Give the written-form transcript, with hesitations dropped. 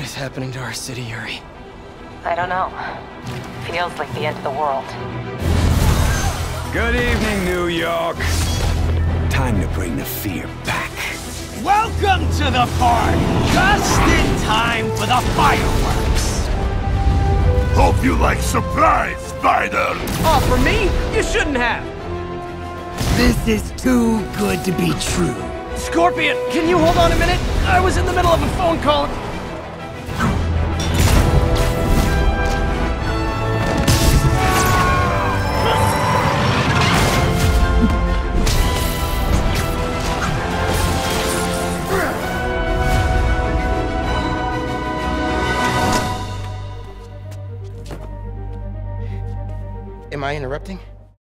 What is happening to our city, Yuri? I don't know. Feels like the end of the world. Good evening, New York. Time to bring the fear back. Welcome to the party! Just in time for the fireworks! Hope you like surprise, Spider! Oh, for me? You shouldn't have! This is too good to be true. Scorpion, can you hold on a minute? I was in the middle of a phone call. Am I interrupting?